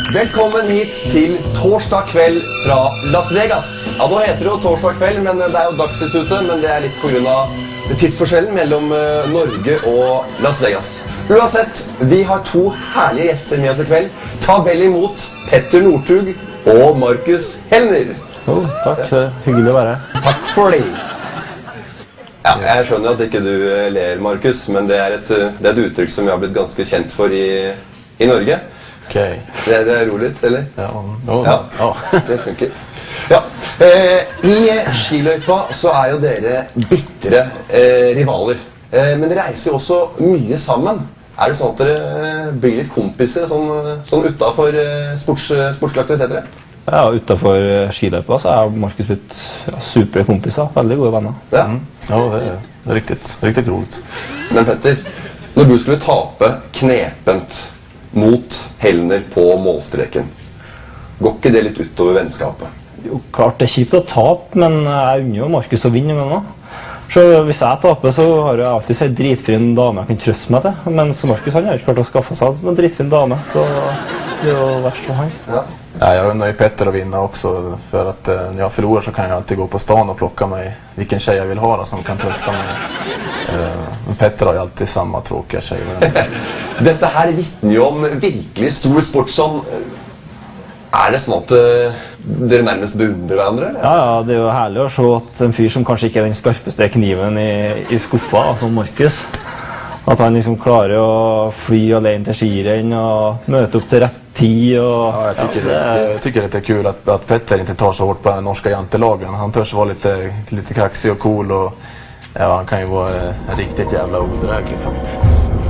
Velkommen hit til torsdag kveld fra Las Vegas. Ja, nå heter det jo torsdag kveld, men det er jo dagstid ute, men det er litt på grunn av tidsforskjellen mellom Norge og Las Vegas. Uansett, vi har to herlige gjester med oss i kveld. Ta vel imot Petter Northug og Markus Helner. Takk, det er hyggelig å være her. Takk for det. Ja, jeg skjønner at ikke du ler, Markus, men det er et uttrykk som jeg har blitt ganske kjent for i Norge. Okay. Det er rolig, eller? Ja, det funker. Ja. I skiløypa så er jo dere bittre rivaler. Men dere reiser jo også mye sammen. Er det sånn at dere blir litt kompiser sånn utenfor sportslige aktiviteter? Ja, utenfor skiløypa så er Markus blitt super kompiser, veldig gode venner. Ja, ja det er riktigt roligt. Men Petter, når du skulle tape knepent mot Helner på målstreken, går ikke det litt utover vennskapet? Jo, klart det er kjipt å tape, men jeg unner jo Markus å vinne med meg. Så hvis jeg taper, så har jeg alltid sett dritfin dame jeg kan trøste meg til. Mens Markus han har ikke klart å skaffe seg en dritfin dame, så det er jo verst for han. Ja, jag undrar ju Petter att vinna också, för att när jag förlorar så kan jag alltid gå på stan och plocka mig vilken tjej jag vill ha då, som kan trösta mig. Men Petter har ju alltid samma tråkiga tjejer. Dette her vittner jo om virkelig stor sport som... Er det sånn at dere nærmest beundrer hverandre? Eller? Ja, det er jo herlig å se at en fyr som kanskje ikke er den skarpeste kniven i skuffa, som Markus, at han liksom klarer å fly alene til skirenn og møte opp til rett tid. Og, ja, jag tycker det är kul att Petter inte tar så hårt på den norska jantelagen. Han törs vara lite kaxig och cool, och ja, han kan ju vara riktigt jävla odräglig faktiskt.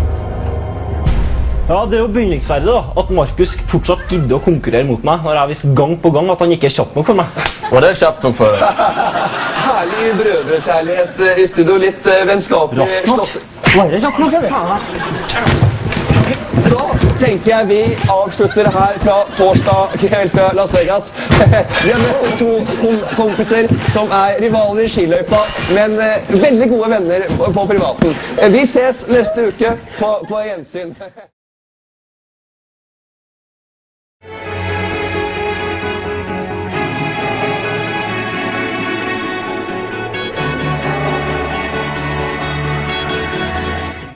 Ja, det er jo beundringsverdig da, at Markus fortsatt gidder å konkurrere mot meg, når jeg viser gang på gang at han ikke er kjapp nok for meg. Var det kjapp nok for deg? Herlig brødrekjærlighet i studio, litt vennskapelig. Rask nok? Var det kjapp nok, eller? Da tenker jeg vi avslutter her fra torsdag kveld fra Las Vegas. Vi har møtt to kompiser som er rivaler i skiløypa, men veldig gode venner på privaten. Vi ses neste uke på gjensyn.